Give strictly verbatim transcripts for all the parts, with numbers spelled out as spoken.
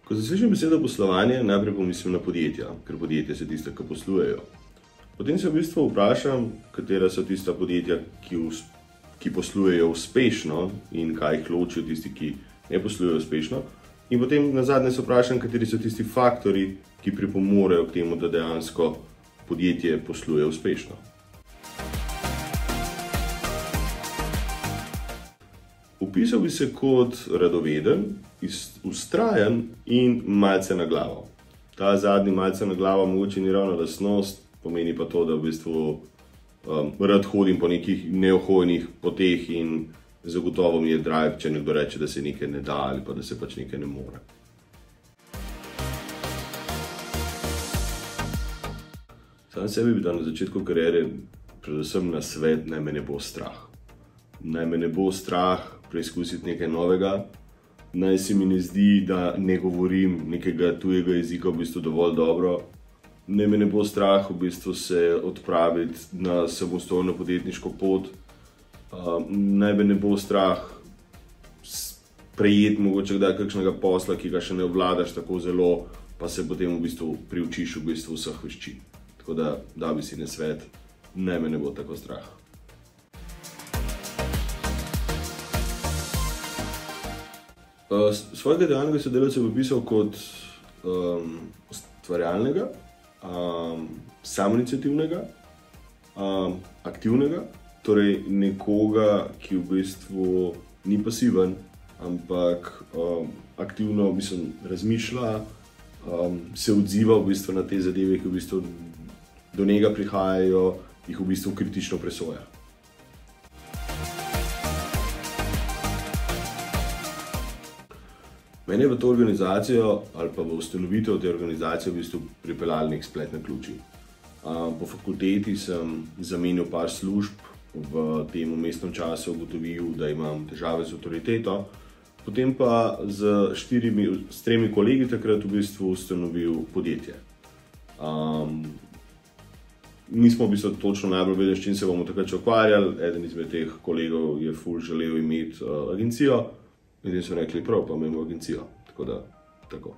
Ko zaslišim besedo poslovanje, najprej pomislim na podjetja, ker podjetja so tiste, ki poslujejo. Potem se v bistvu vprašam, katera so tista podjetja, ki, us, ki poslujejo uspešno in kaj jih loči od tistih, ki ne poslujejo uspešno. In potem nazadnje se vprašam, kateri so tisti faktori, ki pripomorejo k temu, da dejansko podjetje posluje uspešno. Opisal bi se kot radoveden, vztrajen in malce na glavo. Ta zadnji malce na glavo mogoče ni ravno lastnost, pomeni pa to, da v bistvu um, rad hodim po nekih neohojnih poteh in zagotovo mi je drive, če nekdo reče, da se nekaj ne da ali pa da se pač nekaj ne more. Sam sebi bi dal na začetku kariere predvsem na svet, naj me ne bo strah. Naj me ne bo strah preizkusiti nekaj novega, naj se mi ne zdi, da ne govorim nekega tujega jezika v bistvu dovolj dobro, naj me ne bo strah v bistvu se odpraviti na samostojno podjetniško pot, naj me ne bo strah prejeti mogoče kdaj kakšnega posla, ki ga še ne obvladaš tako zelo, pa se potem v bistvu priučiš v bistvu vseh veščin. Tako da, da bi si nasvet, naj me ne bo tako strah. Uh, svojega idealnega sodelavca bi opisal kot um, ustvarjalnega, um, samoiniciativnega, um, aktivnega, torej nekoga, ki v bistvu ni pasiven, ampak um, aktivno mislim, razmišlja, um, se odziva v bistvu na te zadeve, ki v bistvu do njega prihajajo, jih v bistvu kritično presoja. Mene je v to organizacijo ali pa v ustanovitev te organizacije v bistvu pripeljali nek splet naključij. Po fakulteti sem zamenjal par služb, v tem vmesnem času ugotovil, da imam težave z avtoriteto, potem pa z štirimi, s tremi kolegi takrat v bistvu ustanovil podjetje. Um, nismo v bistvu točno najbolj vedeli, s čim se bomo takrat še ukvarjali, eden izmed teh kolegov je ful želel imeti uh, agencijo, in potem so rekli, prav, pa imamo agencijo, tako da, tako.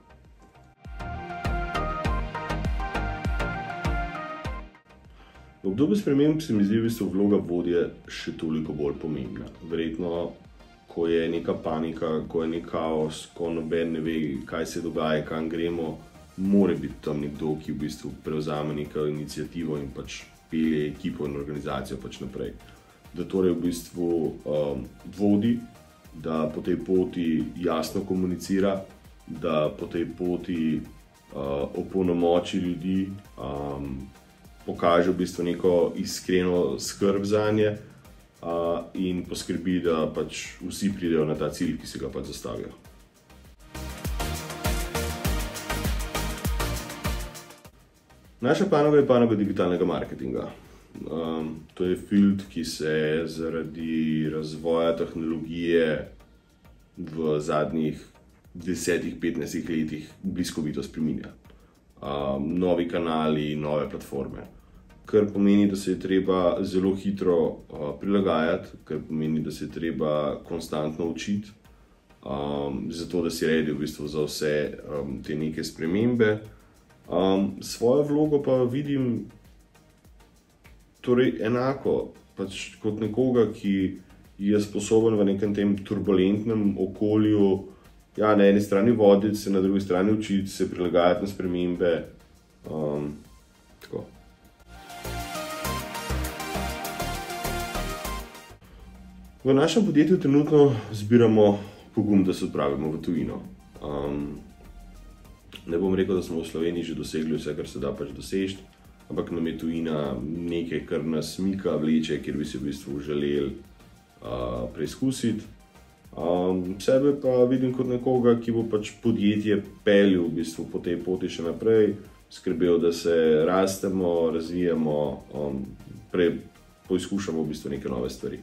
V obdobju sprememb se mi zdi v bistvu vloga vodje še toliko bolj pomembna. Verjetno, ko je neka panika, ko je nek kaos, ko noben ne ve, kaj se dogaja, kam gremo, mora biti tam nekdo, ki v bistvu prevzame neko iniciativo in pač pelje ekipo in organizacijo pač naprej. Da torej v bistvu um, vodi, da po tej poti jasno komunicira, da po tej poti uh, opolnomoči ljudi, um, pokaže v bistvu neko iskreno skrb zanje uh, in poskrbi, da pač vsi pridejo na ta cilj, ki si ga pač zastavijo. Naša panoga je panoga digitalnega marketinga. Um, to je field, ki se zaradi razvoja tehnologije v zadnjih desetih do petnajstih letih bliskovito spreminja. Um, novi kanali, nove platforme, kar pomeni, da se je treba zelo hitro uh, prilagajati, kar pomeni, da se je treba konstantno učiti, um, zato da si redi v bistvu za vse um, te neke spremembe. Um, svojo vlogo pa vidim torej enako, pač kot nekoga, ki je sposoben v nekem tem turbulentnem okolju, ja, na eni strani voditi, se na drugi strani učiti, se prilagajati na spremembe. Um, tako. V našem podjetju trenutno zbiramo pogum, da se odpravimo v tujino. Um, ne bom rekel, da smo v Sloveniji že dosegli vse, kar se da pač doseči, ampak nam je tujina nekaj, kar nas mika, vleče, kjer bi si v bistvu želeli uh, preizkusiti. Um, sebe pa vidim kot nekoga, ki bo pač podjetje peljal v bistvu po tej poti še naprej, skrbel, da se rastemo, razvijamo, um, prej poizkušamo v bistvu neke nove stvari.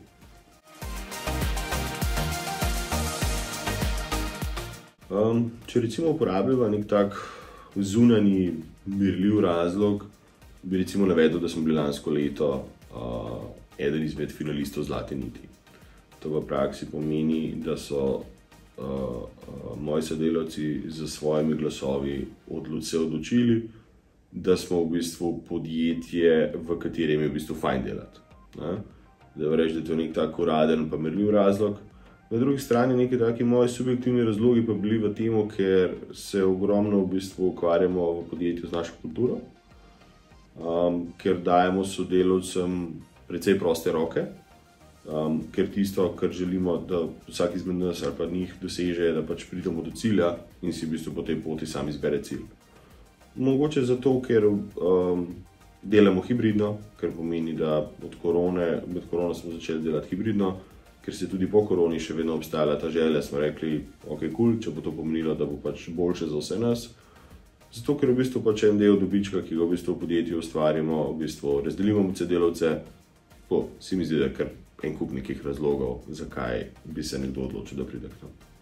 Um, če recimo uporabljava nek tak zunanji merljiv razlog, bi recimo navedel, da smo bili lansko leto uh, eden izmed finalistov Zlate niti. To v praksi pomeni, da so uh, uh, moji sodelavci z svojimi glasovi odlo se odločili, da smo v bistvu podjetje, v katerem je v bistvu fajn delati. Ne? Da reči, da je to nek tak uraden pa merljiv razlog. Na drugi strani neki taki moji subjektivni razlogi pa bili v tem, ker se ogromno v bistvu ukvarjamo v podjetju z našo kulturo, um, ker dajemo sodelavcem precej proste roke, um, ker tisto, kar želimo, da vsak izmed nas ali pa njih doseže, da pač pridemo do cilja in si v bistvu po tej poti sam izbere cilj. Mogoče zato, ker um, delamo hibridno, kar pomeni, da od korone, med korono smo začeli delati hibridno, ker se tudi po koroni še vedno obstajala ta želja, smo rekli, ok, cool, če bo to pomenilo, da bo pač boljše za vse nas. Zato, ker v bistvu pač en del dobička, ki ga v bistvu v podjetju ustvarimo, v bistvu razdelimo med sodelavce, po, si mi zdi, da je kar en kup nekih razlogov, zakaj bi se nekdo odločil, da pride k nam.